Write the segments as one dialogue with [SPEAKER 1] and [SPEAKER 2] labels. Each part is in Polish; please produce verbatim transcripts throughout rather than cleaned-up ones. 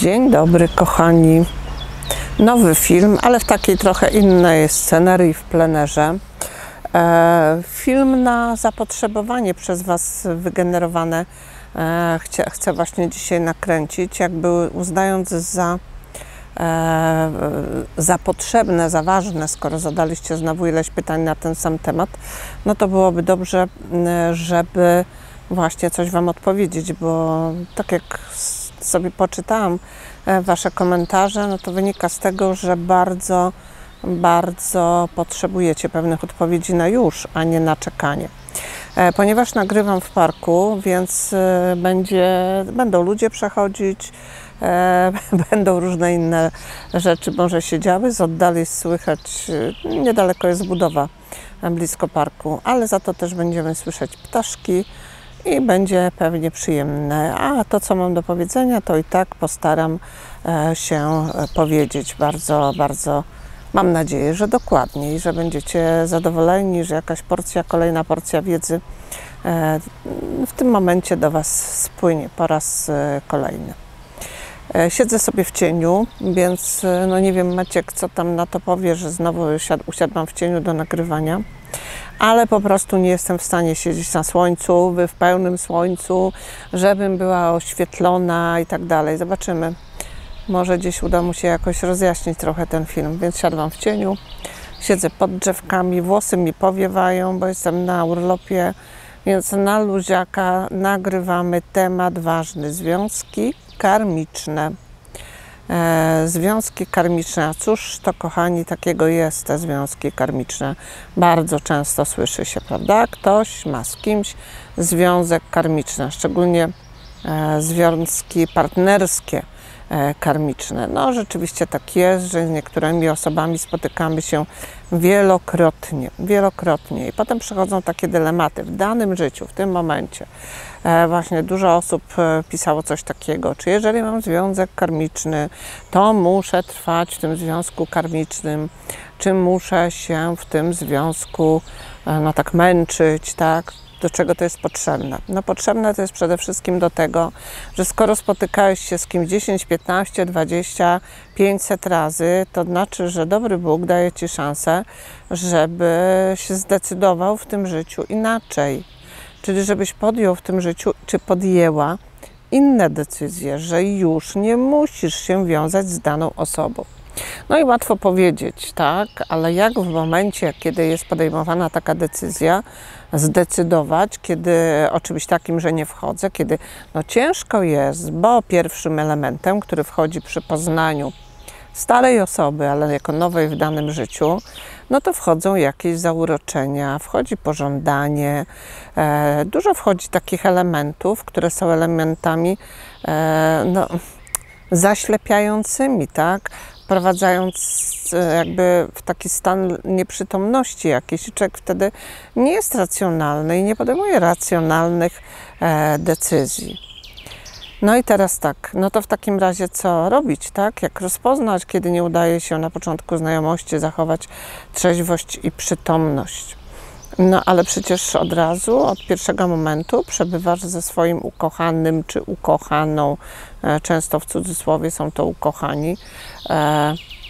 [SPEAKER 1] Dzień dobry, kochani. Nowy film, ale w takiej trochę innej scenerii w plenerze. E, film na zapotrzebowanie przez Was wygenerowane e, chcę, chcę właśnie dzisiaj nakręcić, jakby uznając za, e, za potrzebne, za ważne, skoro zadaliście znowu ileś pytań na ten sam temat, no to byłoby dobrze, żeby właśnie coś Wam odpowiedzieć, bo tak jak sobie poczytałam Wasze komentarze, no to wynika z tego, że bardzo, bardzo potrzebujecie pewnych odpowiedzi na już, a nie na czekanie. Ponieważ nagrywam w parku, więc będzie, będą ludzie przechodzić, będą różne inne rzeczy może się działy, z oddali słychać, niedaleko jest budowa blisko parku, ale za to też będziemy słyszeć ptaszki i będzie pewnie przyjemne. A to, co mam do powiedzenia, to i tak postaram się powiedzieć bardzo, bardzo, mam nadzieję, że dokładnie i że będziecie zadowoleni, że jakaś porcja, kolejna porcja wiedzy w tym momencie do Was spłynie po raz kolejny. Siedzę sobie w cieniu, więc no nie wiem, Maciek, co tam na to powie, że znowu usiadłam w cieniu do nagrywania, ale po prostu nie jestem w stanie siedzieć na słońcu, w pełnym słońcu, żebym była oświetlona i tak dalej. Zobaczymy. Może gdzieś uda mu się jakoś rozjaśnić trochę ten film, więc siadłam w cieniu, siedzę pod drzewkami, włosy mi powiewają, bo jestem na urlopie, więc na luziaka nagrywamy temat ważny, związki karmiczne. E, związki karmiczne, a cóż to, kochani, takiego jest, te związki karmiczne. Bardzo często słyszy się, prawda? Ktoś ma z kimś związek karmiczny, szczególnie e, związki partnerskie e, karmiczne. No rzeczywiście tak jest, że z niektórymi osobami spotykamy się wielokrotnie, wielokrotnie i potem przychodzą takie dylematy w danym życiu, w tym momencie. E, właśnie dużo osób pisało coś takiego, czy jeżeli mam związek karmiczny, to muszę trwać w tym związku karmicznym, czy muszę się w tym związku e, no tak męczyć, tak? Do czego to jest potrzebne? No potrzebne to jest przede wszystkim do tego, że skoro spotykałeś się z kimś dziesięć, piętnaście, dwadzieścia, pięćset razy, to znaczy, że dobry Bóg daje Ci szansę, żeby się zdecydował w tym życiu inaczej. Czyli żebyś podjął w tym życiu, czy podjęła inne decyzje, że już nie musisz się wiązać z daną osobą. No i łatwo powiedzieć, tak, ale jak w momencie, kiedy jest podejmowana taka decyzja, zdecydować, kiedy o czymś takim, że nie wchodzę, kiedy no ciężko jest, bo pierwszym elementem, który wchodzi przy poznaniu starej osoby, ale jako nowej w danym życiu, no to wchodzą jakieś zauroczenia, wchodzi pożądanie, e, dużo wchodzi takich elementów, które są elementami e, no, zaślepiającymi, tak? Wprowadzając jakby w taki stan nieprzytomności jakiejś. Człowiek wtedy nie jest racjonalny i nie podejmuje racjonalnych e, decyzji. No i teraz tak, no to w takim razie co robić, tak? Jak rozpoznać, kiedy nie udaje się na początku znajomości zachować trzeźwość i przytomność? No ale przecież od razu, od pierwszego momentu przebywasz ze swoim ukochanym czy ukochaną, e, często w cudzysłowie są to ukochani, e,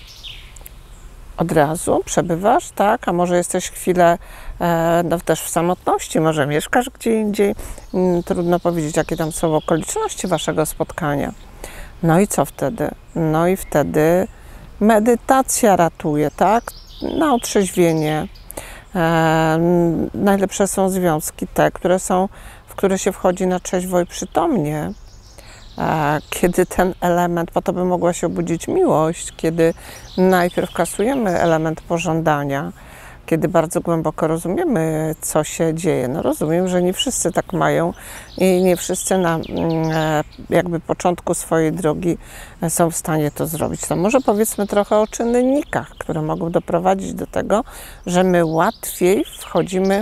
[SPEAKER 1] od razu przebywasz, tak? A może jesteś chwilę e, no, też w samotności, może mieszkasz gdzie indziej, mm, trudno powiedzieć, jakie tam są okoliczności waszego spotkania. No i co wtedy? No i wtedy medytacja ratuje, tak? Na otrzeźwienie. E, najlepsze są związki te, które są, w które się wchodzi na trzeźwo i przytomnie. E, kiedy ten element, po to by mogła się obudzić miłość, kiedy najpierw kasujemy element pożądania, kiedy bardzo głęboko rozumiemy, co się dzieje. No rozumiem, że nie wszyscy tak mają i nie wszyscy na e, jakby początku swojej drogi są w stanie to zrobić. To może powiedzmy trochę o czynnikach, które mogą doprowadzić do tego, że my łatwiej wchodzimy,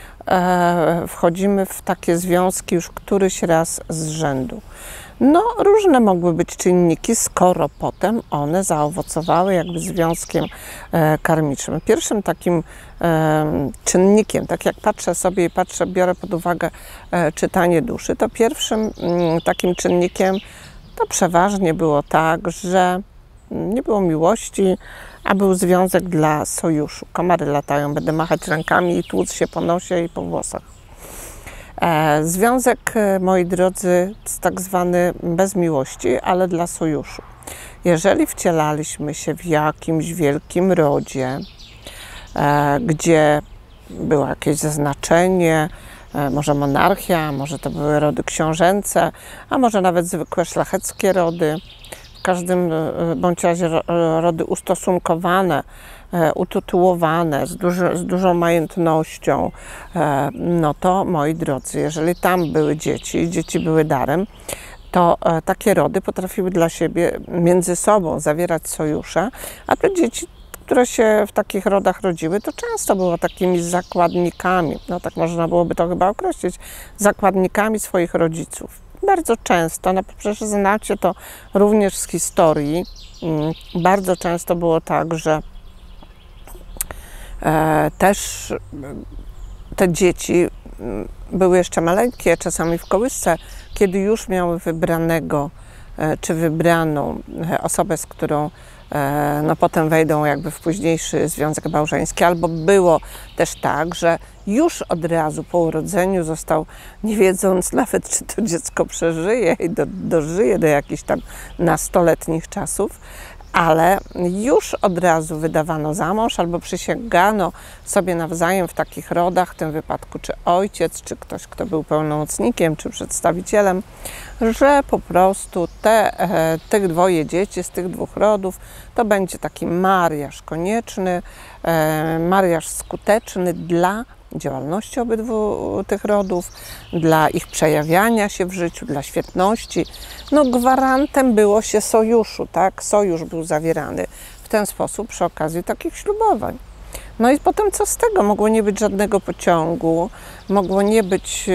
[SPEAKER 1] e, wchodzimy w takie związki już któryś raz z rzędu. No, różne mogły być czynniki, skoro potem one zaowocowały jakby związkiem e, karmicznym. Pierwszym takim e, czynnikiem, tak jak patrzę sobie i patrzę, biorę pod uwagę e, czytanie duszy, to pierwszym m, takim czynnikiem to przeważnie było tak, że nie było miłości, a był związek dla sojuszu. Komary latają, będę machać rękami i tłuc się po nosie i po włosach. E, związek, moi drodzy, jest tak zwany bez miłości, ale dla sojuszu. Jeżeli wcielaliśmy się w jakimś wielkim rodzie, e, gdzie było jakieś zaznaczenie, e, może monarchia, może to były rody książęce, a może nawet zwykłe szlacheckie rody, w każdym bądź razie rody ustosunkowane, utytułowane, z, duży, z dużą majętnością, no to, moi drodzy, jeżeli tam były dzieci, dzieci były darem, to takie rody potrafiły dla siebie między sobą zawierać sojusze, a te dzieci, które się w takich rodach rodziły, to często było takimi zakładnikami, no tak można byłoby to chyba określić, zakładnikami swoich rodziców. Bardzo często, no przecież znacie to również z historii, bardzo często było tak, że e, też te dzieci były jeszcze maleńkie, czasami w kołysce, kiedy już miały wybranego e, czy wybraną osobę, z którą e, no, potem wejdą jakby w późniejszy związek małżeński, albo było też tak, że już od razu po urodzeniu został, nie wiedząc nawet, czy to dziecko przeżyje i do, dożyje do jakichś tam nastoletnich czasów, ale już od razu wydawano za mąż albo przysięgano sobie nawzajem w takich rodach, w tym wypadku czy ojciec, czy ktoś, kto był pełnomocnikiem, czy przedstawicielem, że po prostu te, e, tych dwoje dzieci z tych dwóch rodów to będzie taki mariaż konieczny, e, mariaż skuteczny dla działalności obydwu tych rodów, dla ich przejawiania się w życiu, dla świetności. No gwarantem było się sojuszu, tak? Sojusz był zawierany w ten sposób przy okazji takich ślubowań. No i potem co z tego? Mogło nie być żadnego pociągu, mogło nie być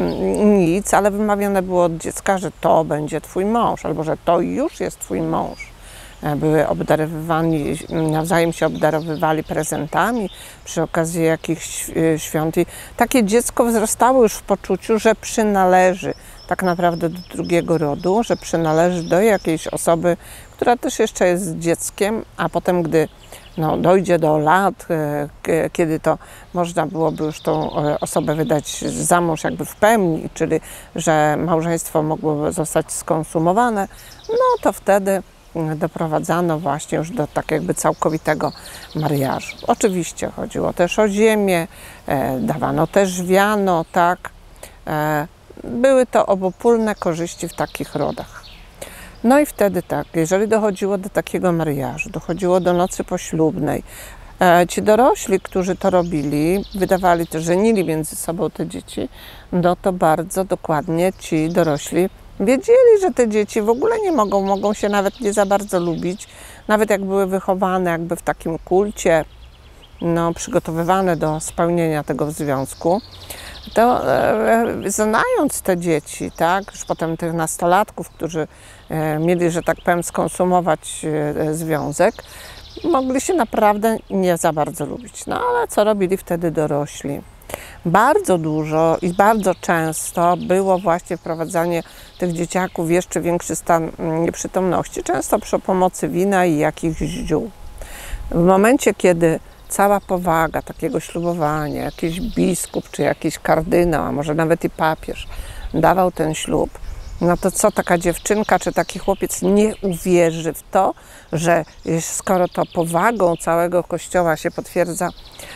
[SPEAKER 1] nic, ale wymawiane było od dziecka, że to będzie twój mąż, albo że to już jest twój mąż. Były obdarowywani, nawzajem się obdarowywali prezentami przy okazji jakichś świąt. I takie dziecko wzrastało już w poczuciu, że przynależy tak naprawdę do drugiego rodu, że przynależy do jakiejś osoby, która też jeszcze jest dzieckiem, a potem, gdy no, dojdzie do lat, kiedy to można byłoby już tą osobę wydać za mąż jakby w pełni, czyli że małżeństwo mogłoby zostać skonsumowane, no to wtedy doprowadzano właśnie już do tak jakby całkowitego mariażu. Oczywiście chodziło też o ziemię, e, dawano też wiano, tak. E, były to obopólne korzyści w takich rodach. No i wtedy tak, jeżeli dochodziło do takiego mariażu, dochodziło do nocy poślubnej, e, ci dorośli, którzy to robili, wydawali to, żenili między sobą te dzieci, no to bardzo dokładnie ci dorośli wiedzieli, że te dzieci w ogóle nie mogą, mogą się nawet nie za bardzo lubić, nawet jak były wychowane jakby w takim kulcie, no, przygotowywane do spełnienia tego związku, to e, znając te dzieci, tak, już potem tych nastolatków, którzy e, mieli, że tak powiem, skonsumować e, związek, mogli się naprawdę nie za bardzo lubić. No ale co robili wtedy dorośli? Bardzo dużo i bardzo często było właśnie wprowadzanie tych dzieciaków w jeszcze większy stan nieprzytomności, często przy pomocy wina i jakichś ziół. W momencie, kiedy cała powaga takiego ślubowania, jakiś biskup czy jakiś kardynał, a może nawet i papież dawał ten ślub, no to co taka dziewczynka czy taki chłopiec nie uwierzy w to, że skoro to powagą całego Kościoła się potwierdza,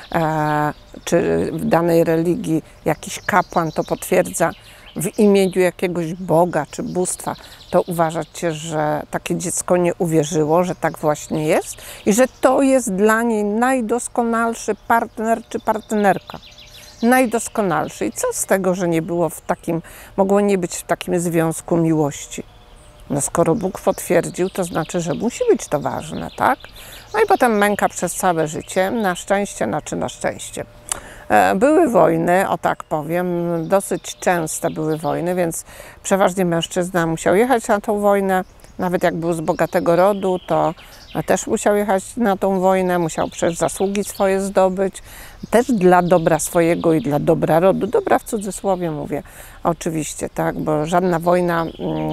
[SPEAKER 1] e, czy w danej religii jakiś kapłan to potwierdza w imieniu jakiegoś Boga czy bóstwa, to uważacie, że takie dziecko nie uwierzyło, że tak właśnie jest i że to jest dla niej najdoskonalszy partner czy partnerka. Najdoskonalszy. I co z tego, że nie było w takim, mogło nie być w takim związku miłości? No skoro Bóg potwierdził, to znaczy, że musi być to ważne, tak? No i potem męka przez całe życie, na szczęście, znaczy na szczęście. Były wojny, o tak powiem, dosyć częste były wojny, więc przeważnie mężczyzna musiał jechać na tą wojnę. Nawet jak był z bogatego rodu, to też musiał jechać na tą wojnę, musiał przecież zasługi swoje zdobyć, też dla dobra swojego i dla dobra rodu. Dobra w cudzysłowie mówię, oczywiście, tak, bo żadna wojna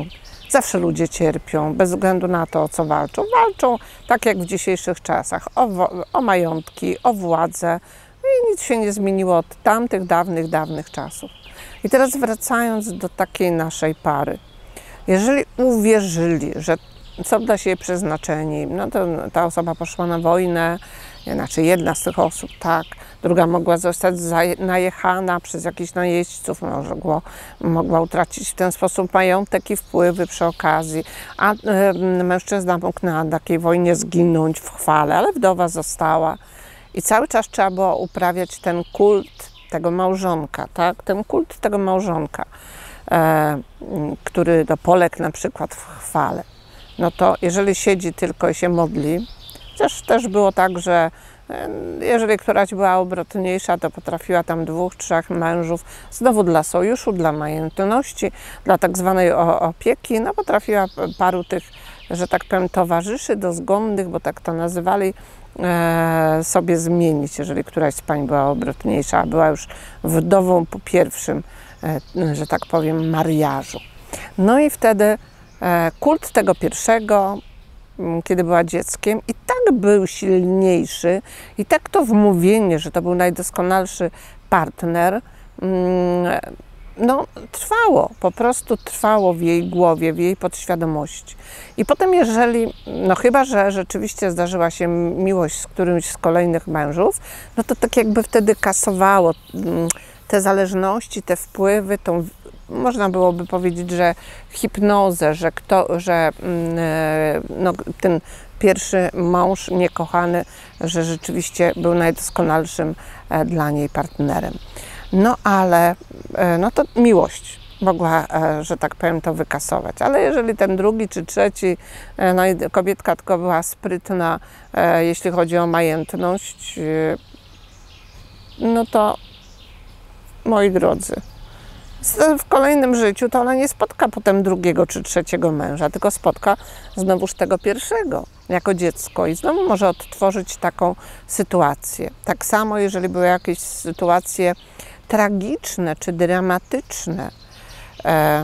[SPEAKER 1] Zawsze ludzie cierpią, bez względu na to, o co walczą. Walczą tak jak w dzisiejszych czasach, o, o majątki, o władzę. I nic się nie zmieniło od tamtych dawnych, dawnych czasów. I teraz wracając do takiej naszej pary. Jeżeli uwierzyli, że są dla siebie przeznaczeni, no to ta osoba poszła na wojnę, znaczy jedna z tych osób, tak, druga mogła zostać najechana przez jakichś najeźdźców, mogła, mogła utracić w ten sposób majątek i wpływy przy okazji, a y, mężczyzna mógł na takiej wojnie zginąć w chwale, ale wdowa została. I cały czas trzeba było uprawiać ten kult tego małżonka, tak, ten kult tego małżonka, e, który to poległ na przykład w chwale. No to jeżeli siedzi tylko i się modli, też, też było tak, że jeżeli któraś była obrotniejsza, to potrafiła tam dwóch, trzech mężów, znowu dla sojuszu, dla majętności, dla tak zwanej opieki, no potrafiła paru tych, że tak powiem, towarzyszy dozgonnych, bo tak to nazywali, e, sobie zmienić, jeżeli któraś z pań była obrotniejsza, a była już wdową po pierwszym, e, że tak powiem, mariażu. No i wtedy e, kult tego pierwszego, kiedy była dzieckiem, i tak był silniejszy, i tak to wmówienie, że to był najdoskonalszy partner, no trwało, po prostu trwało w jej głowie, w jej podświadomości. I potem jeżeli, no chyba że rzeczywiście zdarzyła się miłość z którymś z kolejnych mężów, no to tak jakby wtedy kasowało te zależności, te wpływy, tą, można byłoby powiedzieć, że hipnozę, że, kto, że no, ten pierwszy mąż niekochany, że rzeczywiście był najdoskonalszym dla niej partnerem. No ale no to miłość mogła, że tak powiem, to wykasować. Ale jeżeli ten drugi czy trzeci, no i kobietka tylko była sprytna, jeśli chodzi o majętność, no to moi drodzy, w kolejnym życiu to ona nie spotka potem drugiego czy trzeciego męża, tylko spotka znowuż tego pierwszego jako dziecko i znowu może odtworzyć taką sytuację. Tak samo, jeżeli były jakieś sytuacje tragiczne czy dramatyczne, e,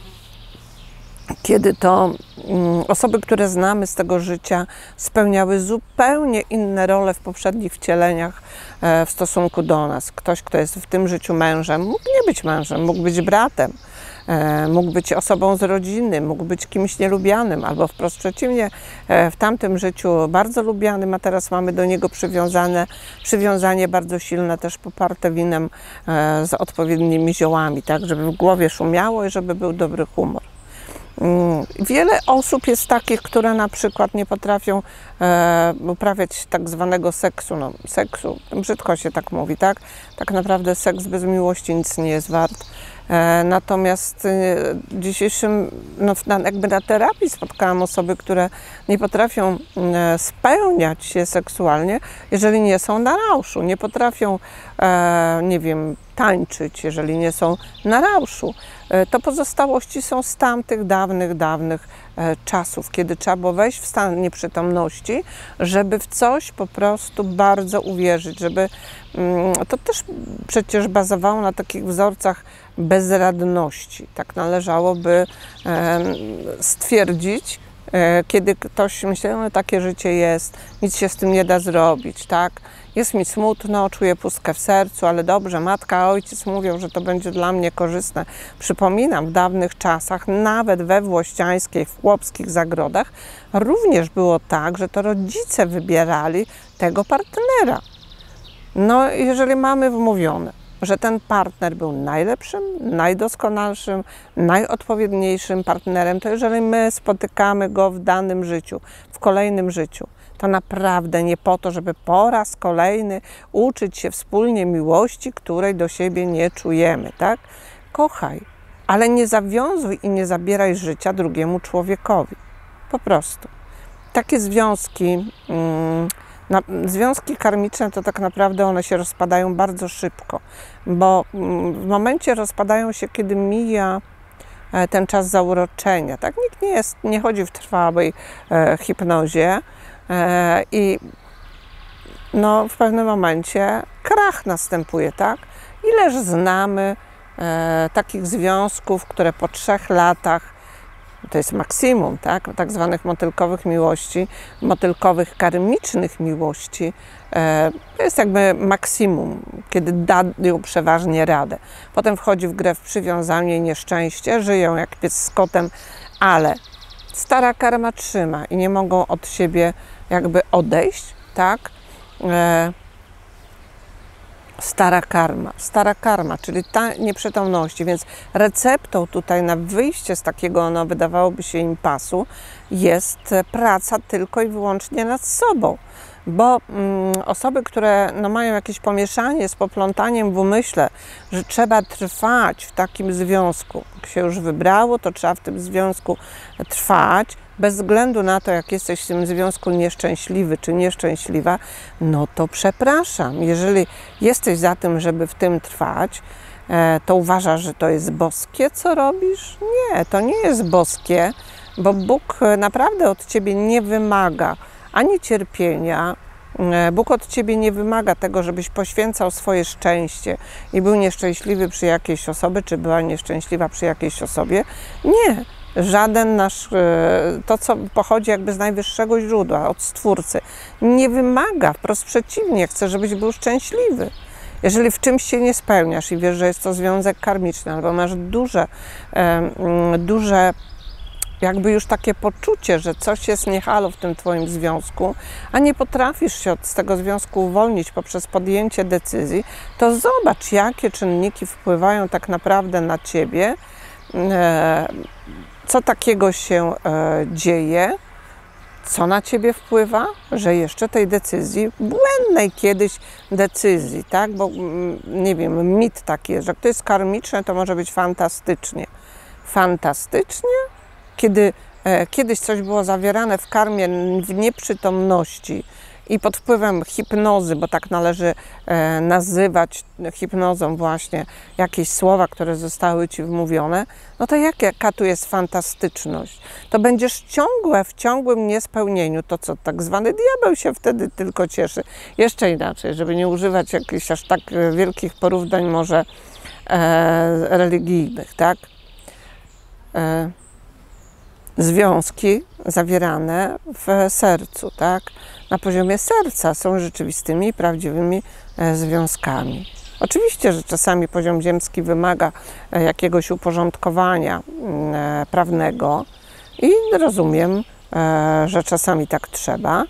[SPEAKER 1] kiedy to mm, osoby, które znamy z tego życia, spełniały zupełnie inne role w poprzednich wcieleniach e, w stosunku do nas. Ktoś, kto jest w tym życiu mężem, mógł nie być mężem, mógł być bratem, e, mógł być osobą z rodziny, mógł być kimś nielubianym, albo wprost przeciwnie, e, w tamtym życiu bardzo lubianym, a teraz mamy do niego przywiązane, przywiązanie bardzo silne, też poparte winem e, z odpowiednimi ziołami, tak, żeby w głowie szumiało i żeby był dobry humor. Wiele osób jest takich, które na przykład nie potrafią e, uprawiać tak zwanego seksu, no seksu, brzydko się tak mówi, tak? Tak naprawdę seks bez miłości nic nie jest wart. E, natomiast e, dzisiejszym, no jakby na terapii spotkałam osoby, które nie potrafią e, spełniać się seksualnie, jeżeli nie są na rauszu, nie potrafią, e, nie wiem, tańczyć, jeżeli nie są na rauszu. To pozostałości są z tamtych dawnych, dawnych e, czasów, kiedy trzeba było wejść w stan nieprzytomności, żeby w coś po prostu bardzo uwierzyć, żeby mm, to też przecież bazowało na takich wzorcach bezradności. Tak należałoby e, stwierdzić, e, kiedy ktoś myśli, no takie życie jest, nic się z tym nie da zrobić, tak? Jest mi smutno, czuję pustkę w sercu, ale dobrze, matka, ojciec mówią, że to będzie dla mnie korzystne. Przypominam, w dawnych czasach, nawet we włościańskiej, w chłopskich zagrodach, również było tak, że to rodzice wybierali tego partnera. No, jeżeli mamy wmówione, że ten partner był najlepszym, najdoskonalszym, najodpowiedniejszym partnerem, to jeżeli my spotykamy go w danym życiu, w kolejnym życiu, to naprawdę nie po to, żeby po raz kolejny uczyć się wspólnie miłości, której do siebie nie czujemy, tak? Kochaj, ale nie zawiązuj i nie zabieraj życia drugiemu człowiekowi. Po prostu. Takie związki, mm, na, związki karmiczne to tak naprawdę one się rozpadają bardzo szybko, bo mm, w momencie rozpadają się, kiedy mija e, ten czas zauroczenia, tak? Nikt nie jest, nie chodzi w trwałej e, hipnozie, i no, w pewnym momencie krach następuje, tak? Ileż znamy e, takich związków, które po trzech latach to jest maksimum, tak, tak zwanych motylkowych miłości, motylkowych karmicznych miłości, to jest jakby maksimum, kiedy dają przeważnie radę. Potem wchodzi w grę w przywiązanie i nieszczęście, żyją jak pies z kotem, ale stara karma trzyma i nie mogą od siebie jakby odejść, tak? Stara karma, stara karma, czyli ta nieprzytomności, więc receptą tutaj na wyjście z takiego, no wydawałoby się, impasu jest praca tylko i wyłącznie nad sobą, bo mm, osoby, które no, mają jakieś pomieszanie z poplątaniem w umyśle, że trzeba trwać w takim związku, jak się już wybrało, to trzeba w tym związku trwać, bez względu na to, jak jesteś w tym związku nieszczęśliwy czy nieszczęśliwa, no to przepraszam, jeżeli jesteś za tym, żeby w tym trwać, to uważasz, że to jest boskie, co robisz? Nie, to nie jest boskie, bo Bóg naprawdę od ciebie nie wymaga ani cierpienia, Bóg od ciebie nie wymaga tego, żebyś poświęcał swoje szczęście i był nieszczęśliwy przy jakiejś osobie, czy była nieszczęśliwa przy jakiejś osobie. Nie. Żaden nasz, to co pochodzi jakby z najwyższego źródła, od Stwórcy, nie wymaga, wprost przeciwnie, chce, żebyś był szczęśliwy. Jeżeli w czymś się nie spełniasz i wiesz, że jest to związek karmiczny, albo masz duże, duże jakby już takie poczucie, że coś jest nie halo w tym twoim związku, a nie potrafisz się od tego związku uwolnić poprzez podjęcie decyzji, to zobacz, jakie czynniki wpływają tak naprawdę na ciebie, co takiego się e, dzieje, co na ciebie wpływa, że jeszcze tej decyzji, błędnej kiedyś decyzji, tak, bo nie wiem, mit taki jest, że to jest karmiczne, to może być fantastycznie. Fantastycznie? Kiedy e, kiedyś coś było zawierane w karmie w nieprzytomności i pod wpływem hipnozy, bo tak należy e, nazywać hipnozą właśnie jakieś słowa, które zostały ci wmówione, no to jak, jaka tu jest fantastyczność? To będziesz ciągłe, w ciągłym niespełnieniu, to co tak zwany diabeł się wtedy tylko cieszy. Jeszcze inaczej, żeby nie używać jakichś aż tak wielkich porównań może e, religijnych, tak? E, Związki zawierane w sercu, tak? Na poziomie serca są rzeczywistymi, prawdziwymi związkami. Oczywiście, że czasami poziom ziemski wymaga jakiegoś uporządkowania prawnego i rozumiem, że czasami tak trzeba.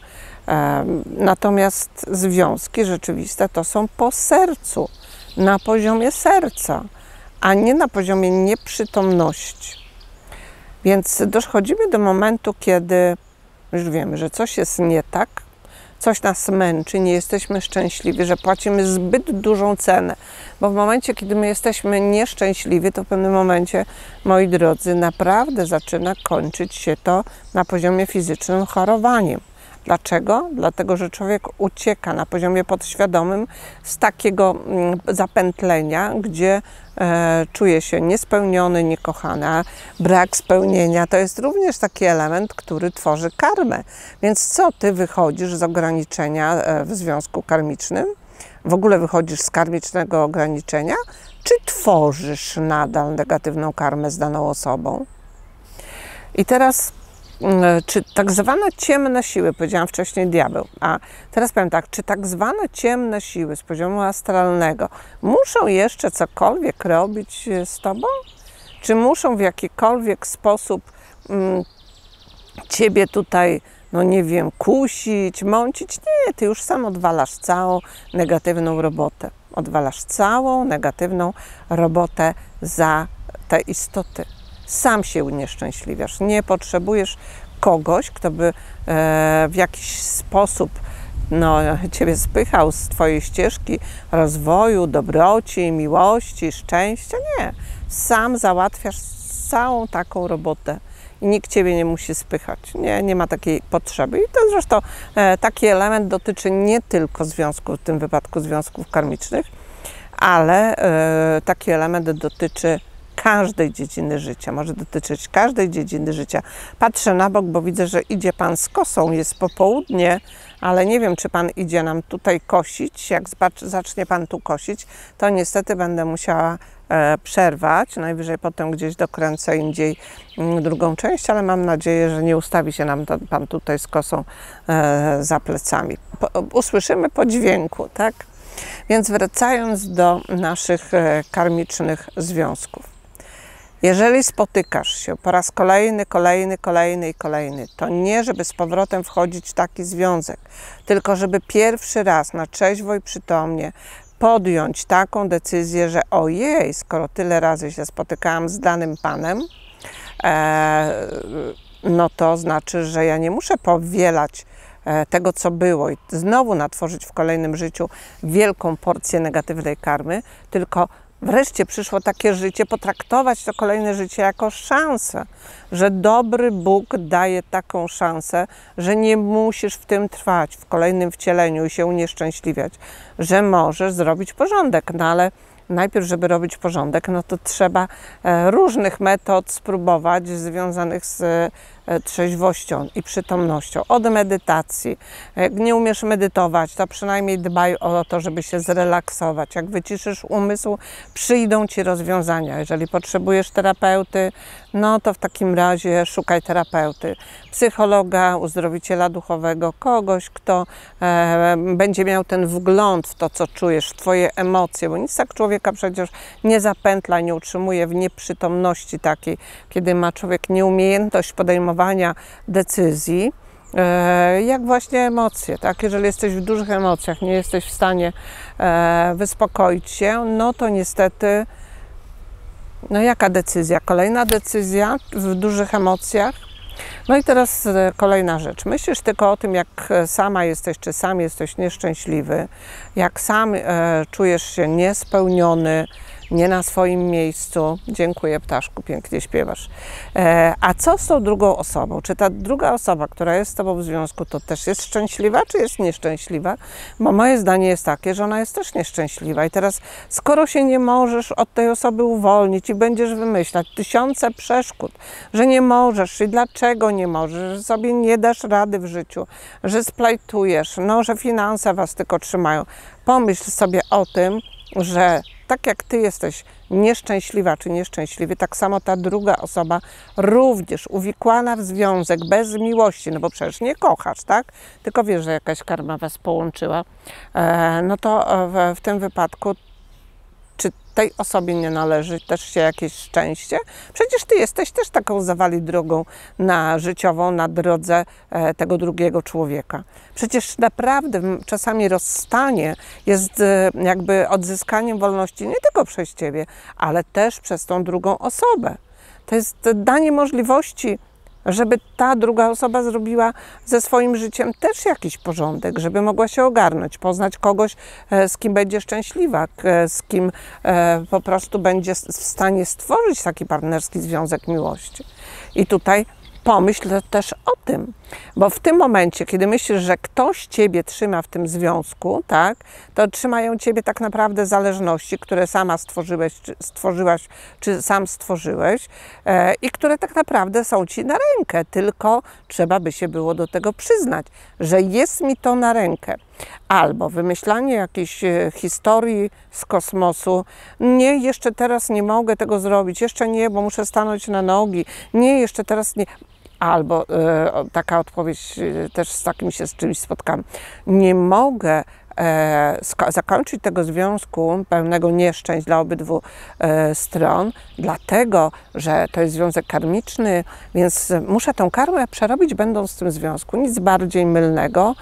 [SPEAKER 1] Natomiast związki rzeczywiste to są po sercu, na poziomie serca, a nie na poziomie nieprzytomności. Więc dochodzimy do momentu, kiedy już wiemy, że coś jest nie tak, coś nas męczy, nie jesteśmy szczęśliwi, że płacimy zbyt dużą cenę. Bo w momencie, kiedy my jesteśmy nieszczęśliwi, to w pewnym momencie, moi drodzy, naprawdę zaczyna kończyć się to na poziomie fizycznym chorowaniem. Dlaczego? Dlatego, że człowiek ucieka na poziomie podświadomym z takiego zapętlenia, gdzie e, czuje się niespełniony, niekochany. A brak spełnienia to jest również taki element, który tworzy karmę. Więc co ty wychodzisz z ograniczenia w związku karmicznym? W ogóle wychodzisz z karmicznego ograniczenia? Czy tworzysz nadal negatywną karmę z daną osobą? I teraz czy tak zwane ciemne siły, powiedziałam wcześniej diabeł, a teraz powiem tak, czy tak zwane ciemne siły z poziomu astralnego muszą jeszcze cokolwiek robić z tobą? Czy muszą w jakikolwiek sposób mm, ciebie tutaj, no nie wiem, kusić, mącić? Nie, ty już sam odwalasz całą negatywną robotę. Odwalasz całą negatywną robotę za te istoty. Sam się unieszczęśliwiasz. Nie potrzebujesz kogoś, kto by w jakiś sposób no, ciebie spychał z twojej ścieżki rozwoju, dobroci, miłości, szczęścia. Nie. Sam załatwiasz całą taką robotę i nikt ciebie nie musi spychać. Nie, nie ma takiej potrzeby. I to zresztą e, taki element dotyczy nie tylko związków, w tym wypadku związków karmicznych, ale e, taki element dotyczy każdej dziedziny życia, może dotyczyć każdej dziedziny życia. Patrzę na bok, bo widzę, że idzie Pan z kosą, jest popołudnie, ale nie wiem, czy Pan idzie nam tutaj kosić. Jak zacznie Pan tu kosić, to niestety będę musiała e, przerwać. Najwyżej potem gdzieś dokręcę indziej m, drugą część, ale mam nadzieję, że nie ustawi się nam to, Pan tutaj z kosą e, za plecami. Po, usłyszymy po dźwięku, tak? Więc wracając do naszych e, karmicznych związków. Jeżeli spotykasz się po raz kolejny, kolejny, kolejny i kolejny, to nie, żeby z powrotem wchodzić w taki związek, tylko żeby pierwszy raz na trzeźwo i przytomnie podjąć taką decyzję, że ojej, skoro tyle razy się spotykałam z danym panem, e, no to znaczy, że ja nie muszę powielać e, tego, co było i znowu natworzyć w kolejnym życiu wielką porcję negatywnej karmy, tylko wreszcie przyszło takie życie, potraktować to kolejne życie jako szansę, że dobry Bóg daje taką szansę, że nie musisz w tym trwać, w kolejnym wcieleniu i się unieszczęśliwiać, że możesz zrobić porządek, no ale najpierw, żeby robić porządek, no to trzeba różnych metod spróbować związanych z trzeźwością i przytomnością. Od medytacji. Jak nie umiesz medytować, to przynajmniej dbaj o to, żeby się zrelaksować. Jak wyciszysz umysł, przyjdą Ci rozwiązania. Jeżeli potrzebujesz terapeuty, no to w takim razie szukaj terapeuty. Psychologa, uzdrowiciela duchowego, kogoś, kto e, będzie miał ten wgląd w to, co czujesz, w Twoje emocje, bo nic tak człowieka przecież nie zapętla, nie utrzymuje w nieprzytomności takiej, kiedy ma człowiek nieumiejętność podejmowania decyzji, e, jak właśnie emocje, tak? Jeżeli jesteś w dużych emocjach, nie jesteś w stanie e, wyspokoić się, no to niestety, no jaka decyzja? Kolejna decyzja w dużych emocjach. No i teraz kolejna rzecz. Myślisz tylko o tym, jak sama jesteś, czy sam jesteś nieszczęśliwy, jak sam e, czujesz się niespełniony, nie na swoim miejscu. Dziękuję, ptaszku, pięknie śpiewasz. E, a co z tą drugą osobą? Czy ta druga osoba, która jest z Tobą w związku, to też jest szczęśliwa, czy jest nieszczęśliwa? Bo moje zdanie jest takie, że ona jest też nieszczęśliwa. I teraz, skoro się nie możesz od tej osoby uwolnić i będziesz wymyślać tysiące przeszkód, że nie możesz i dlaczego nie możesz, że sobie nie dasz rady w życiu, że splajtujesz, no, że finanse Was tylko trzymają, pomyśl sobie o tym, że tak jak Ty jesteś nieszczęśliwa czy nieszczęśliwy, tak samo ta druga osoba również uwikłana w związek bez miłości, no bo przecież nie kochasz, tak? Tylko wiesz, że jakaś karma Was połączyła, e, no to w, w tym wypadku czy tej osobie nie należy też się jakieś szczęście? Przecież Ty jesteś też taką zawali drogą na życiową, na drodze e, tego drugiego człowieka. Przecież naprawdę czasami rozstanie jest e, jakby odzyskaniem wolności nie tylko przez Ciebie, ale też przez tą drugą osobę. To jest danie możliwości, żeby ta druga osoba zrobiła ze swoim życiem też jakiś porządek, żeby mogła się ogarnąć, poznać kogoś, z kim będzie szczęśliwa, z kim po prostu będzie w stanie stworzyć taki partnerski związek miłości. I tutaj pomyśl też o tym, bo w tym momencie, kiedy myślisz, że ktoś Ciebie trzyma w tym związku, tak, to trzymają Ciebie tak naprawdę zależności, które sama stworzyłeś, czy stworzyłaś, czy sam stworzyłeś e, i które tak naprawdę są Ci na rękę, tylko trzeba by się było do tego przyznać, że jest mi to na rękę. Albo wymyślanie jakiejś historii z kosmosu. Nie, jeszcze teraz nie mogę tego zrobić, jeszcze nie, bo muszę stanąć na nogi. Nie, jeszcze teraz nie. Albo e, taka odpowiedź, e, też z takim się z czymś spotkałam. Nie mogę e, zakończyć tego związku pełnego nieszczęść dla obydwu e, stron, dlatego, że to jest związek karmiczny, więc muszę tę karmę przerobić będąc w tym związku. Nic bardziej mylnego.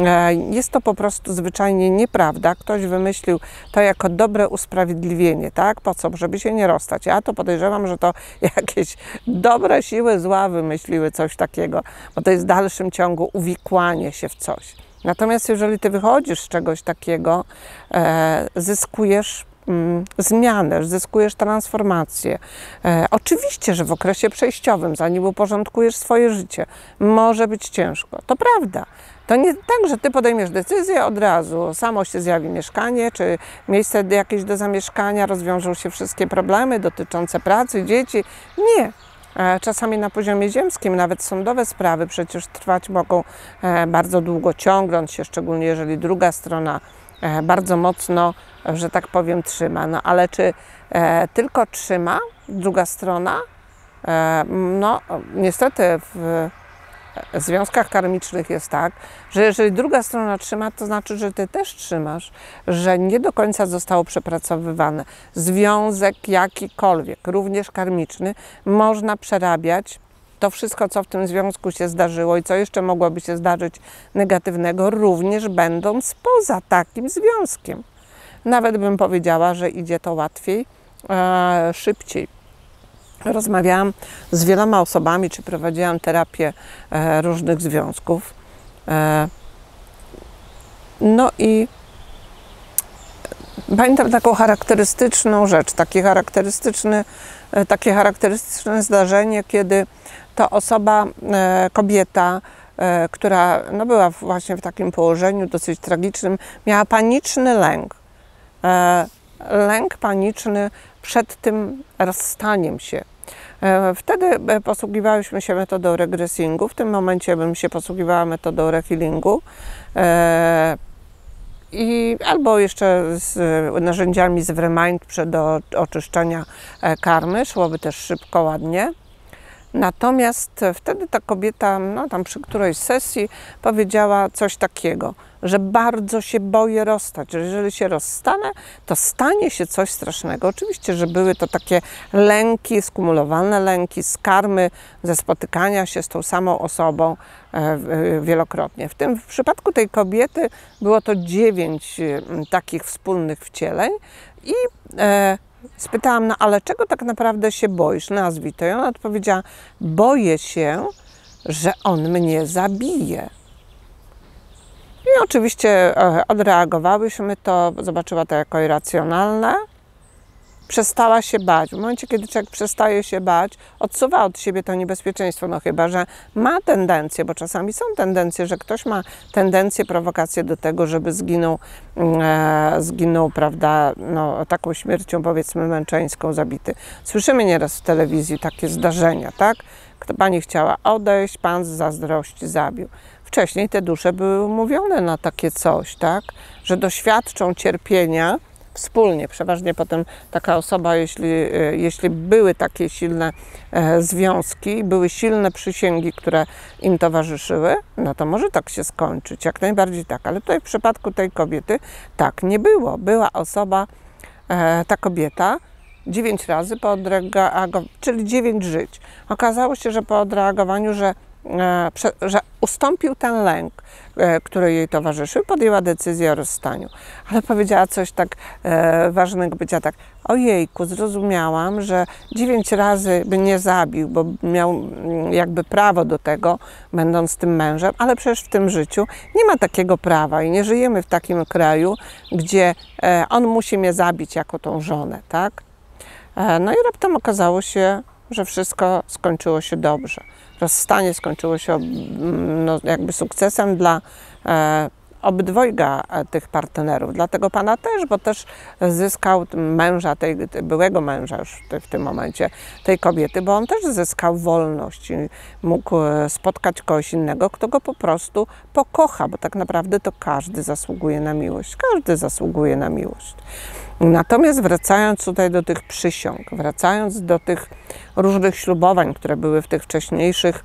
[SPEAKER 1] Jest to po prostu zwyczajnie nieprawda. Ktoś wymyślił to jako dobre usprawiedliwienie, tak? Po co? Żeby się nie rozstać. Ja to podejrzewam, że to jakieś dobre siły zła wymyśliły coś takiego, bo to jest w dalszym ciągu uwikłanie się w coś. Natomiast jeżeli Ty wychodzisz z czegoś takiego, e, zyskujesz mm, zmianę, zyskujesz transformację. E, oczywiście, że w okresie przejściowym, zanim uporządkujesz swoje życie, może być ciężko. To prawda. To nie tak, że ty podejmiesz decyzję od razu, samo się zjawi mieszkanie, czy miejsce jakieś do zamieszkania, rozwiążą się wszystkie problemy dotyczące pracy, dzieci. Nie. Czasami na poziomie ziemskim nawet sądowe sprawy przecież trwać mogą bardzo długo, ciągnąć się, szczególnie jeżeli druga strona bardzo mocno, że tak powiem, trzyma. No ale czy tylko trzyma druga strona? No niestety w związkach karmicznych jest tak, że jeżeli druga strona trzyma, to znaczy, że ty też trzymasz, że nie do końca zostało przepracowywane. Związek jakikolwiek, również karmiczny, można przerabiać. To wszystko, co w tym związku się zdarzyło i co jeszcze mogłoby się zdarzyć negatywnego, również będąc poza takim związkiem. Nawet bym powiedziała, że idzie to łatwiej, e, szybciej. Rozmawiałam z wieloma osobami, czy prowadziłam terapię e, różnych związków. E, no i pamiętam taką charakterystyczną rzecz, takie charakterystyczne, e, takie charakterystyczne zdarzenie, kiedy to osoba, e, kobieta, e, która no, była właśnie w takim położeniu dosyć tragicznym, miała paniczny lęk. E, lęk paniczny przed tym rozstaniem się. Wtedy posługiwałyśmy się metodą regresingu, w tym momencie bym się posługiwała metodą rehealingu i albo jeszcze z narzędziami z Vremind do oczyszczenia karmy, szłoby też szybko, ładnie. Natomiast wtedy ta kobieta, no tam przy którejś sesji powiedziała coś takiego, że bardzo się boję rozstać, że jeżeli się rozstanę, to stanie się coś strasznego. Oczywiście, że były to takie lęki, skumulowane lęki z karmy, ze spotykania się z tą samą osobą wielokrotnie. W tym w przypadku tej kobiety było to dziewięć takich wspólnych wcieleń i e, spytałam, no ale czego tak naprawdę się boisz? Nazwij to. I ona odpowiedziała, boję się, że on mnie zabije. I oczywiście odreagowałyśmy to, zobaczyła to jako irracjonalne. Przestała się bać. W momencie, kiedy człowiek przestaje się bać, odsuwa od siebie to niebezpieczeństwo, no chyba że ma tendencję, bo czasami są tendencje, że ktoś ma tendencję, prowokację do tego, żeby zginął, e, zginął, prawda, no, taką śmiercią, powiedzmy, męczeńską, zabity. Słyszymy nieraz w telewizji takie zdarzenia, tak? Pani chciała odejść, pan z zazdrości zabił. Wcześniej te dusze były umówione na takie coś, tak? Że doświadczą cierpienia wspólnie. Przeważnie potem taka osoba, jeśli, jeśli były takie silne e, związki, były silne przysięgi, które im towarzyszyły, no to może tak się skończyć, jak najbardziej tak. Ale tutaj w przypadku tej kobiety tak nie było. Była osoba, e, ta kobieta, dziewięć razy po odreagowaniu, czyli dziewięć żyć. Okazało się, że po odreagowaniu, że że ustąpił ten lęk, który jej towarzyszył, podjęła decyzję o rozstaniu. Ale powiedziała coś tak e, ważnego, powiedziała tak, ojejku, zrozumiałam, że dziewięć razy by nie zabił, bo miał jakby prawo do tego, będąc tym mężem, ale przecież w tym życiu nie ma takiego prawa i nie żyjemy w takim kraju, gdzie e, on musi mnie zabić jako tą żonę, tak? E, no i raptem okazało się, że wszystko skończyło się dobrze. Rozstanie skończyło się no, jakby sukcesem dla e, obydwojga tych partnerów. Dla tego pana też, bo też zyskał męża, tej, byłego męża już w, w tym momencie, tej kobiety, bo on też zyskał wolność i mógł spotkać kogoś innego, kto go po prostu pokocha, bo tak naprawdę to każdy zasługuje na miłość. Każdy zasługuje na miłość. Natomiast wracając tutaj do tych przysiąg, wracając do tych różnych ślubowań, które były w tych wcześniejszych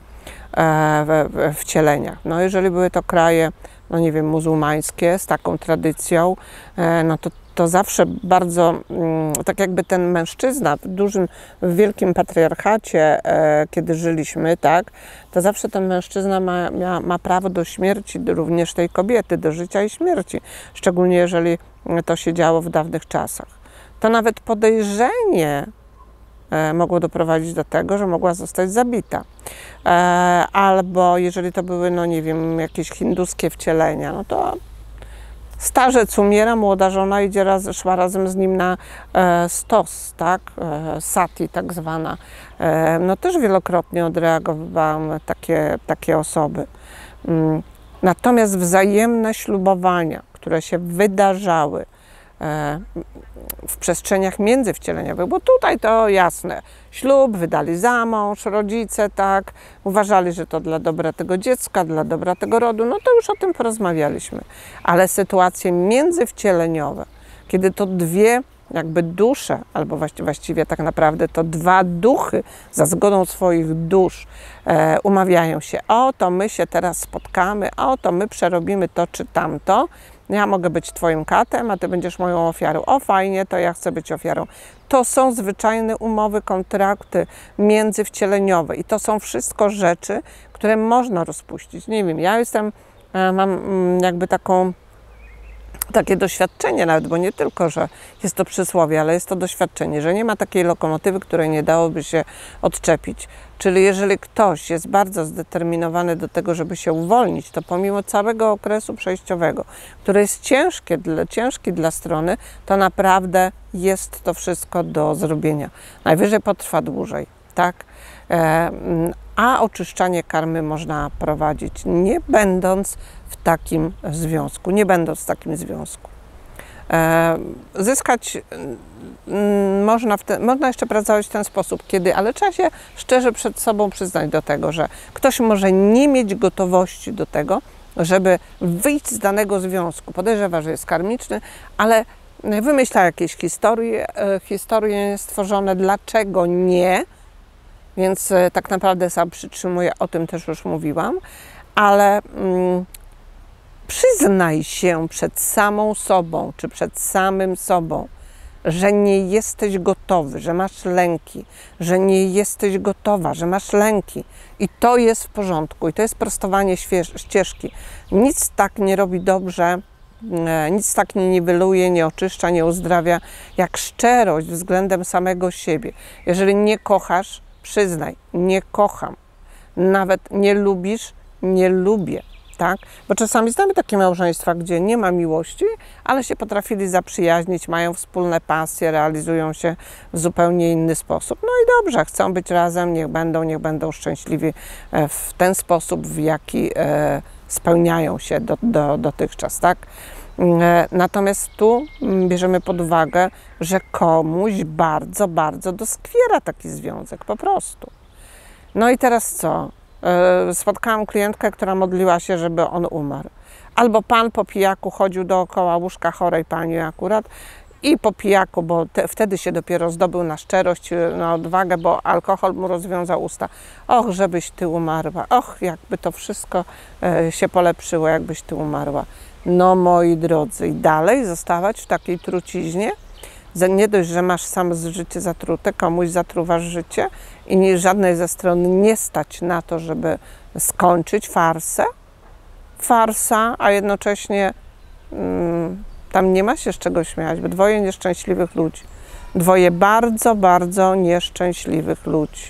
[SPEAKER 1] e, wcieleniach. No jeżeli były to kraje, no nie wiem, muzułmańskie z taką tradycją, e, no to, to zawsze bardzo, mm, tak jakby ten mężczyzna w dużym, w wielkim patriarchacie, e, kiedy żyliśmy, tak, to zawsze ten mężczyzna ma, ma, ma prawo do śmierci, również tej kobiety, do życia i śmierci. Szczególnie jeżeli to się działo w dawnych czasach. To nawet podejrzenie e, mogło doprowadzić do tego, że mogła zostać zabita. E, albo jeżeli to były, no nie wiem, jakieś hinduskie wcielenia, no to Starzec umiera, młoda żona idzie raz, szła razem z nim na e, stos, tak? E, sati tak zwana. E, no też wielokrotnie odreagowałam takie, takie osoby. Mm. Natomiast wzajemne ślubowania, które się wydarzały e, w przestrzeniach międzywcieleniowych, bo tutaj to jasne, ślub, wydali za mąż, rodzice, tak, uważali, że to dla dobra tego dziecka, dla dobra tego rodu, no to już o tym porozmawialiśmy. Ale sytuacje międzywcieleniowe, kiedy to dwie jakby dusze, albo właściwie, właściwie tak naprawdę to dwa duchy za zgodą swoich dusz e, umawiają się, o to my się teraz spotkamy, o to my przerobimy to czy tamto, ja mogę być twoim katem, a ty będziesz moją ofiarą. O fajnie, to ja chcę być ofiarą. To są zwyczajne umowy, kontrakty międzywcieleniowe i to są wszystko rzeczy, które można rozpuścić. Nie wiem, ja jestem, mam jakby taką, takie doświadczenie nawet, bo nie tylko, że jest to przysłowie, ale jest to doświadczenie, że nie ma takiej lokomotywy, której nie dałoby się odczepić. Czyli jeżeli ktoś jest bardzo zdeterminowany do tego, żeby się uwolnić, to pomimo całego okresu przejściowego, który jest ciężki dla, ciężki dla strony, to naprawdę jest to wszystko do zrobienia. Najwyżej potrwa dłużej, tak? E, a oczyszczanie karmy można prowadzić, nie będąc w takim związku, nie będąc w takim związku. E, zyskać m, można, w te, można jeszcze pracować w ten sposób, kiedy, ale trzeba się szczerze przed sobą przyznać do tego, że ktoś może nie mieć gotowości do tego, żeby wyjść z danego związku. Podejrzewa, że jest karmiczny, ale wymyśla jakieś historie, e, historie stworzone, dlaczego nie, więc e, tak naprawdę sam przytrzymuję, o tym też już mówiłam, ale mm, przyznaj się przed samą sobą, czy przed samym sobą, że nie jesteś gotowy, że masz lęki, że nie jesteś gotowa, że masz lęki. I to jest w porządku, i to jest prostowanie ścieżki. Nic tak nie robi dobrze, nic tak nie niweluje, nie oczyszcza, nie uzdrawia, jak szczerość względem samego siebie. Jeżeli nie kochasz, przyznaj, nie kocham. Nawet nie lubisz, nie lubię. Tak? Bo czasami znamy takie małżeństwa, gdzie nie ma miłości, ale się potrafili zaprzyjaźnić, mają wspólne pasje, realizują się w zupełnie inny sposób. No i dobrze, chcą być razem, niech będą, niech będą szczęśliwi w ten sposób, w jaki spełniają się do, do, dotychczas. Tak? Natomiast tu bierzemy pod uwagę, że komuś bardzo, bardzo doskwiera taki związek, po prostu. No i teraz co? Spotkałam klientkę, która modliła się, żeby on umarł. Albo pan po pijaku chodził dookoła łóżka chorej pani akurat i po pijaku, bo te, wtedy się dopiero zdobył na szczerość, na odwagę, bo alkohol mu rozwiązał usta. Och, żebyś ty umarła. Och, jakby to wszystko e, się polepszyło, jakbyś ty umarła. No moi drodzy, i dalej zostawać w takiej truciźnie? Nie dość, że masz sam życie zatrute, komuś zatruwasz życie i nie, żadnej ze stron nie stać na to, żeby skończyć farsę. Farsa, a jednocześnie mm, tam nie ma się z czego śmiać, bo dwoje nieszczęśliwych ludzi. Dwoje bardzo, bardzo nieszczęśliwych ludzi,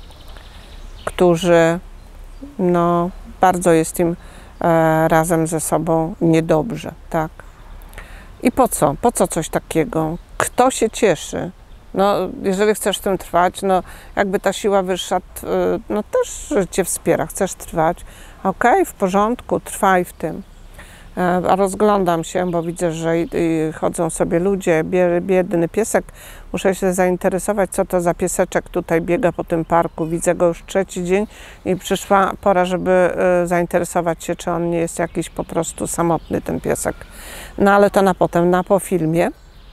[SPEAKER 1] którzy, no, bardzo jest im e, razem ze sobą niedobrze, tak? I po co? Po co coś takiego? Kto się cieszy? No, jeżeli chcesz w tym trwać, no jakby ta siła wyższa, no też cię wspiera, chcesz trwać, okej, okay, w porządku, trwaj w tym. A rozglądam się, bo widzę, że chodzą sobie ludzie, biedny piesek. Muszę się zainteresować, co to za pieseczek tutaj biega po tym parku. Widzę go już trzeci dzień i przyszła pora, żeby zainteresować się, czy on nie jest jakiś po prostu samotny, ten piesek. No ale to na potem, na po filmie.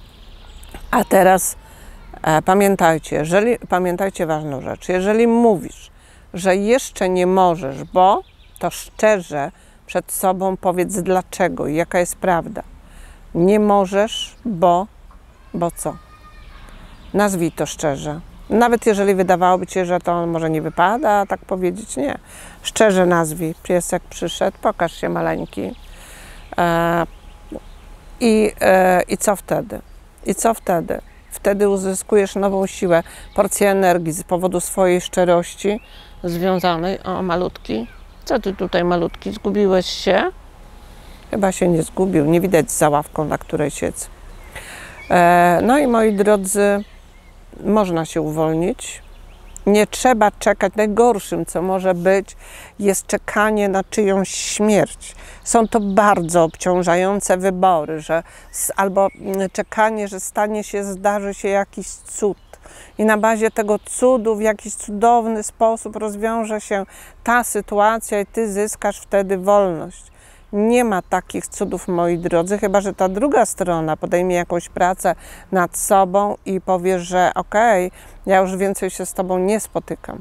[SPEAKER 1] A teraz e, pamiętajcie, jeżeli, pamiętajcie ważną rzecz. Jeżeli mówisz, że jeszcze nie możesz, bo, to szczerze przed sobą powiedz dlaczego i jaka jest prawda. Nie możesz, bo, bo co? Nazwij to szczerze. Nawet jeżeli wydawałoby ci się, że to może nie wypada, tak powiedzieć, nie. Szczerze nazwij. Piesek przyszedł, pokaż się maleńki. E, i, e, I co wtedy? I co wtedy? Wtedy uzyskujesz nową siłę, porcję energii z powodu swojej szczerości związanej. O, malutki. Co ty tutaj, malutki? Zgubiłeś się? Chyba się nie zgubił, nie widać za ławką, na której siedzę. E, no i moi drodzy, można się uwolnić. Nie trzeba czekać. Najgorszym, co może być, jest czekanie na czyjąś śmierć. Są to bardzo obciążające wybory, że albo czekanie, że stanie się, zdarzy się jakiś cud. I na bazie tego cudu w jakiś cudowny sposób rozwiąże się ta sytuacja i ty zyskasz wtedy wolność. Nie ma takich cudów, moi drodzy, chyba że ta druga strona podejmie jakąś pracę nad sobą i powie, że okej, okay, ja już więcej się z tobą nie spotykam.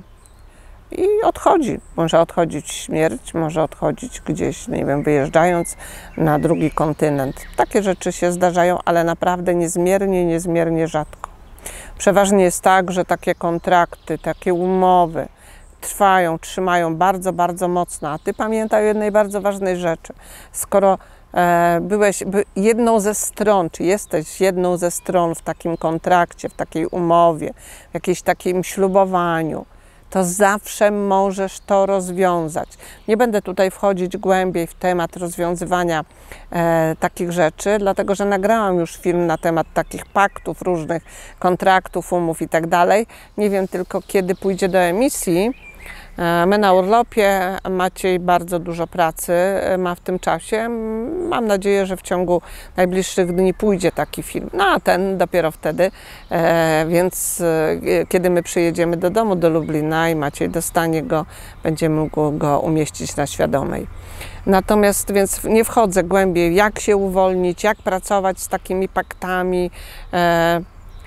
[SPEAKER 1] I odchodzi. Może odchodzić w śmierć, może odchodzić gdzieś, nie wiem, wyjeżdżając na drugi kontynent. Takie rzeczy się zdarzają, ale naprawdę niezmiernie, niezmiernie rzadko. Przeważnie jest tak, że takie kontrakty, takie umowy trwają, trzymają bardzo, bardzo mocno. A ty pamiętaj o jednej bardzo ważnej rzeczy. Skoro e, byłeś by jedną ze stron, czy jesteś jedną ze stron w takim kontrakcie, w takiej umowie, w jakimś takim ślubowaniu, to zawsze możesz to rozwiązać. Nie będę tutaj wchodzić głębiej w temat rozwiązywania e, takich rzeczy, dlatego że nagrałam już film na temat takich paktów, różnych kontraktów, umów i tak dalej. Nie wiem tylko, kiedy pójdzie do emisji. My na urlopie, Maciej bardzo dużo pracy ma w tym czasie. Mam nadzieję, że w ciągu najbliższych dni pójdzie taki film. No a ten dopiero wtedy, e, więc e, kiedy my przyjedziemy do domu, do Lublina i Maciej dostanie go, będzie mógł go umieścić na Świadomej. Natomiast więc nie wchodzę głębiej, jak się uwolnić, jak pracować z takimi paktami. E,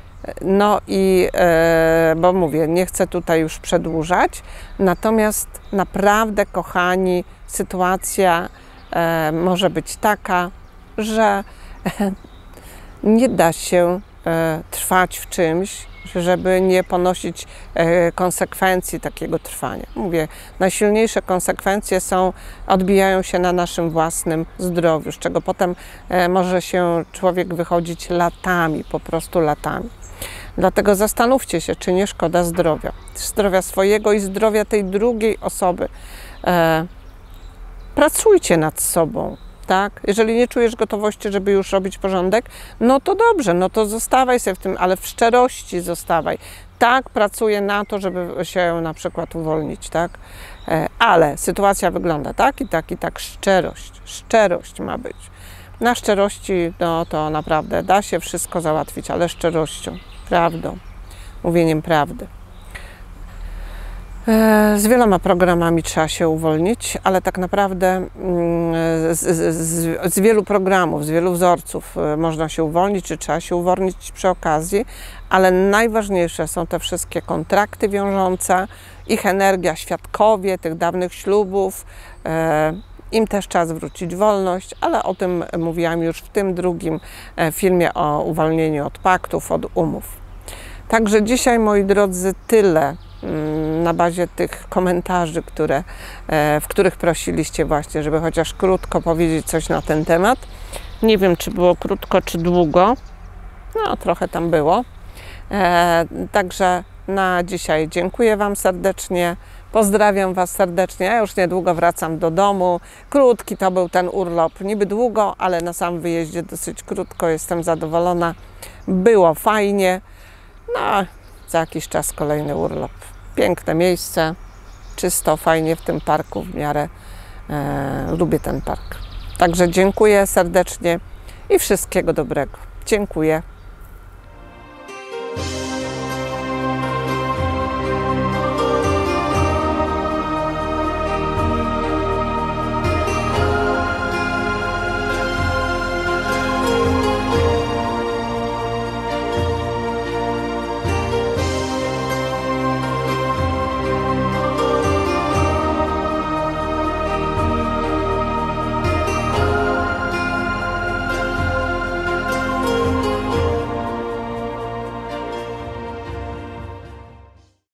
[SPEAKER 1] No i, e, bo mówię, nie chcę tutaj już przedłużać, natomiast naprawdę, kochani, sytuacja e, może być taka, że e, nie da się e, trwać w czymś, żeby nie ponosić e, konsekwencji takiego trwania. Mówię, najsilniejsze konsekwencje są, odbijają się na naszym własnym zdrowiu, z czego potem e, może się człowiek wychodzić latami, po prostu latami. Dlatego zastanówcie się, czy nie szkoda zdrowia. Zdrowia swojego i zdrowia tej drugiej osoby. E, pracujcie nad sobą, tak? Jeżeli nie czujesz gotowości, żeby już robić porządek, no to dobrze, no to zostawaj sobie w tym, ale w szczerości zostawaj. Tak, pracuję na to, żeby się na przykład uwolnić, tak? E, ale sytuacja wygląda tak i tak i tak. Szczerość, szczerość ma być. Na szczerości, no to naprawdę da się wszystko załatwić, ale szczerością, prawdą, mówieniem prawdy. Z wieloma programami trzeba się uwolnić, ale tak naprawdę z, z, z wielu programów, z wielu wzorców można się uwolnić, czy trzeba się uwolnić przy okazji, ale najważniejsze są te wszystkie kontrakty wiążące, ich energia, świadkowie tych dawnych ślubów. Im też trzeba zwrócić wolność, ale o tym mówiłam już w tym drugim filmie o uwolnieniu od paktów, od umów. Także dzisiaj, moi drodzy, tyle na bazie tych komentarzy, które, w których prosiliście właśnie, żeby chociaż krótko powiedzieć coś na ten temat. Nie wiem, czy było krótko, czy długo. No, trochę tam było. Także na dzisiaj dziękuję Wam serdecznie. Pozdrawiam Was serdecznie. Ja już niedługo wracam do domu. Krótki to był ten urlop. Niby długo, ale na sam wyjeździe dosyć krótko. Jestem zadowolona. Było fajnie. No, za jakiś czas kolejny urlop. Piękne miejsce. Czysto, fajnie w tym parku w miarę. E, lubię ten park. Także dziękuję serdecznie i wszystkiego dobrego. Dziękuję.